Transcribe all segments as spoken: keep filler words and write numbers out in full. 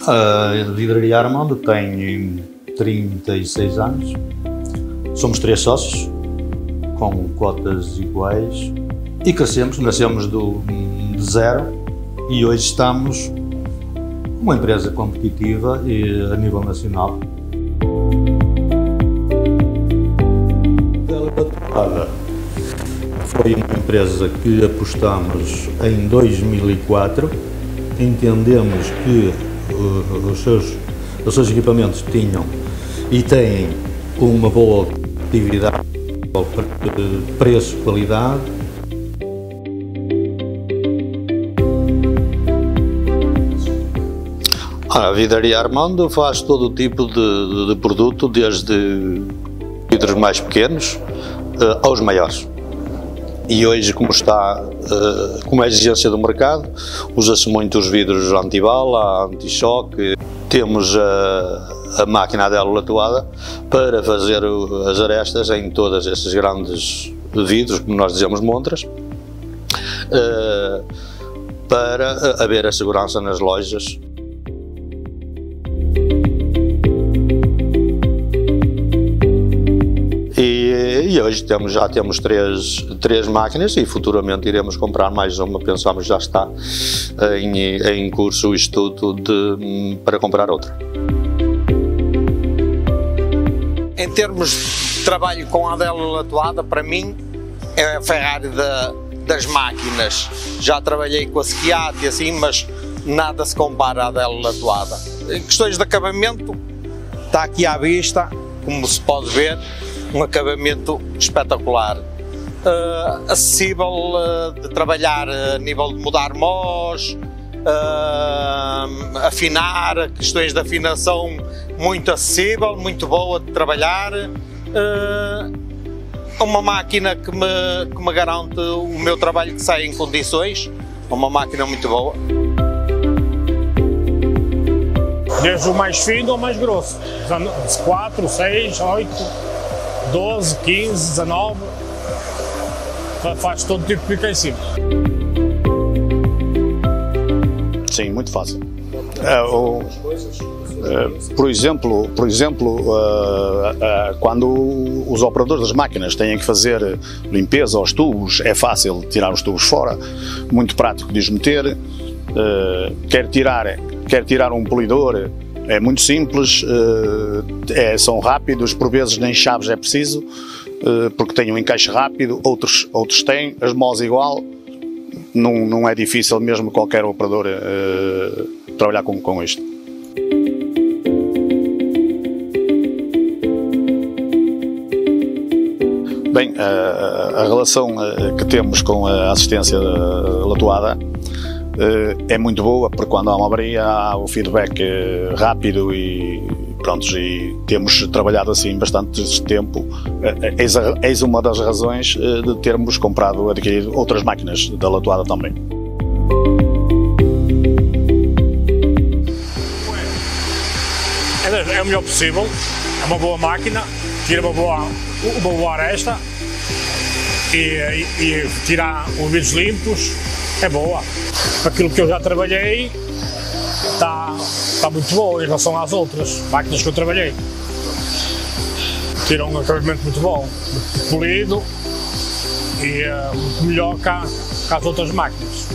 A Vidraria Armando tem trinta e seis anos, somos três sócios, com cotas iguais, e crescemos, nascemos do, de zero e hoje estamos uma empresa competitiva e, a nível nacional. Foi uma empresa que apostamos em dois mil e quatro, entendemos que uh, os, seus, os seus equipamentos tinham e têm uma boa atividade, preço, qualidade. A Vidraria Armando faz todo o tipo de, de, de produto, desde vidros mais pequenos uh, aos maiores. E hoje, como está, uh, como é a exigência do mercado, usa-se muito os vidros antibala, anti-choque. Temos a, a máquina Adelo latuada para fazer o, as arestas em todos esses grandes vidros, como nós dizemos, montras, uh, para haver a segurança nas lojas. E hoje temos, já temos três, três máquinas e futuramente iremos comprar mais uma, pensamos já está em, em curso o estudo de, para comprar outra. Em termos de trabalho com a Adelo latuada, para mim é a Ferrari da, das máquinas. Já trabalhei com a Skiat e assim, mas nada se compara à Adelo latuada. Em questões de acabamento, está aqui à vista, como se pode ver, um acabamento espetacular, uh, acessível uh, de trabalhar a nível de mudar mós, uh, afinar, questões de afinação muito acessível, muito boa de trabalhar, uh, uma máquina que me, que me garante o meu trabalho que sai em condições, uma máquina muito boa. Desde o mais fino ao mais grosso, quatro, seis, oito, doze, quinze, dezanove, faz todo tipo de pica em cima. Sim, muito fácil. É, o, é, por exemplo, por exemplo uh, uh, quando os operadores das máquinas têm que fazer limpeza aos tubos, é fácil tirar os tubos fora, muito prático de os meter. Uh, quer tirar, quer tirar um polidor, é muito simples, é, são rápidos, por vezes nem chaves é preciso, porque têm um encaixe rápido, outros, outros têm, as mós igual, não, não é difícil mesmo qualquer operador uh, trabalhar com, com isto. Bem, a, a relação que temos com a assistência latuada é muito boa, porque quando há uma avaria há o feedback rápido e pronto, e temos trabalhado assim bastante tempo. Eis, a, eis uma das razões de termos comprado, adquirido outras máquinas da latuada também. É o melhor possível, é uma boa máquina, tira uma boa, uma boa aresta e, e, e tira os vidros limpos, é boa. Aquilo que eu já trabalhei está, está muito bom em relação às outras máquinas que eu trabalhei. Tira um acabamento muito bom, muito polido e é muito melhor que, a, que as outras máquinas.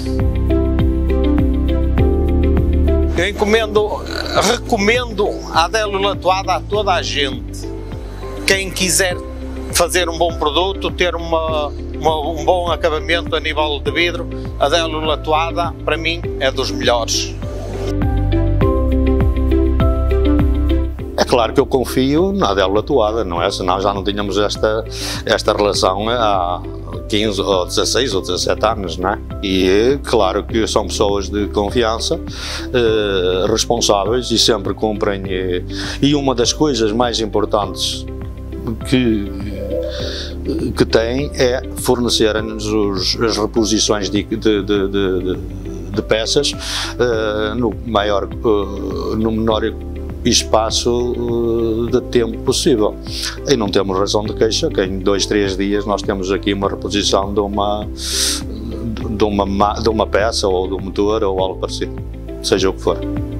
Eu encomendo, recomendo a Adelo latuada a toda a gente. Quem quiser fazer um bom produto, ter uma, uma, um bom acabamento a nível de vidro, a Adelo latuada, para mim, é dos melhores. É claro que eu confio na Adelo latuada, não é? Senão já não tínhamos esta, esta relação há quinze ou dezasseis ou dezassete anos, não é? E claro que são pessoas de confiança, eh, responsáveis e sempre cumprem. E, e uma das coisas mais importantes que, que têm é fornecerem-nos as reposições de, de, de, de, de peças uh, no, maior, uh, no menor espaço uh, de tempo possível. E não temos razão de queixa, que em dois, três dias nós temos aqui uma reposição de uma, de uma, de uma peça ou do motor ou algo parecido, seja o que for.